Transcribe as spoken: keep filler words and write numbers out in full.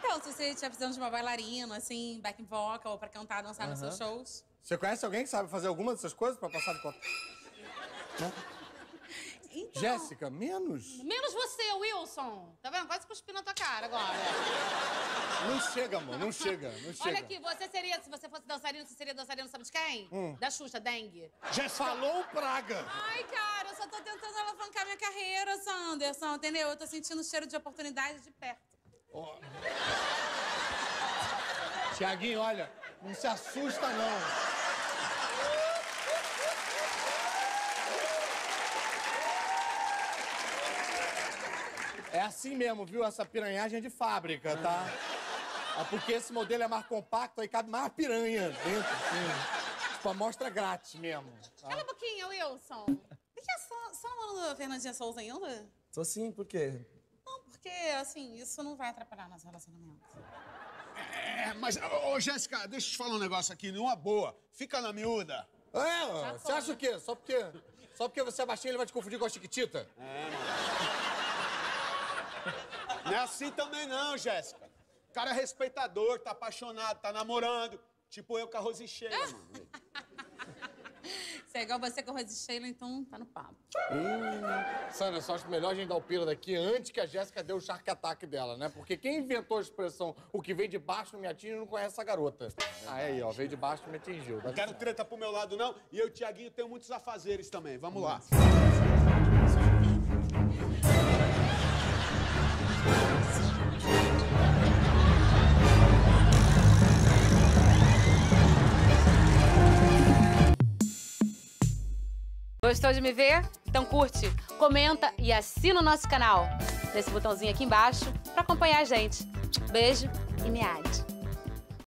Então, se você estiver precisando de uma bailarina, assim, backing vocal, ou pra cantar, dançar Uhum. nos seus shows. Você conhece alguém que sabe fazer alguma dessas coisas pra passar de conta? Então, Jéssica, menos? Menos você, Wilson. Tá vendo? Quase cuspindo na tua cara agora. Não chega, amor, não chega, não chega. Olha aqui, você seria, se você fosse dançarino, você seria dançarino, sabe de quem? Hum. Da Xuxa, Dengue. Já falou praga. ai, cara, eu só tô tentando alavancar minha carreira, Sanderson, entendeu? Eu tô sentindo o cheiro de oportunidade de perto. Oh. Tiaguinho, olha, não se assusta, não. É assim mesmo, viu? Essa piranhagem é de fábrica, tá? É porque esse modelo é mais compacto, aí cabe mais piranha dentro, assim. Tipo, amostra grátis mesmo. Tá? Cala a boquinha, Wilson. Por que só, só namorando a Fernandinha Souza ainda? Tô sim, por quê? Não, porque, assim, isso não vai atrapalhar nosso relacionamento. É, mas, ô, ô, Jéssica, deixa eu te falar um negócio aqui, numa boa. Fica na miúda. É, você acha o quê? Só porque, só porque você é baixinho, ele vai te confundir com a Chiquitita? É, mano. Não é assim também não, Jéssica. O cara é respeitador, tá apaixonado, tá namorando. Tipo eu com a Rose Sheila, mano. Se é igual você com a Rose Sheila, então tá no papo. Hum, Sandra, só acho melhor a gente dar o pira daqui antes que a Jéssica dê o shark attack dela, né? Porque quem inventou a expressão o que vem de baixo não me atinge não conhece essa garota. Ah, aí, ó, veio de baixo e me atingiu. Não quero treta pro meu lado, não. E eu, Tiaguinho, tenho muitos afazeres também. Vamos lá. Gostou de me ver? Então curte, comenta e assina o nosso canal. Nesse botãozinho aqui embaixo pra acompanhar a gente. Beijo e me ade.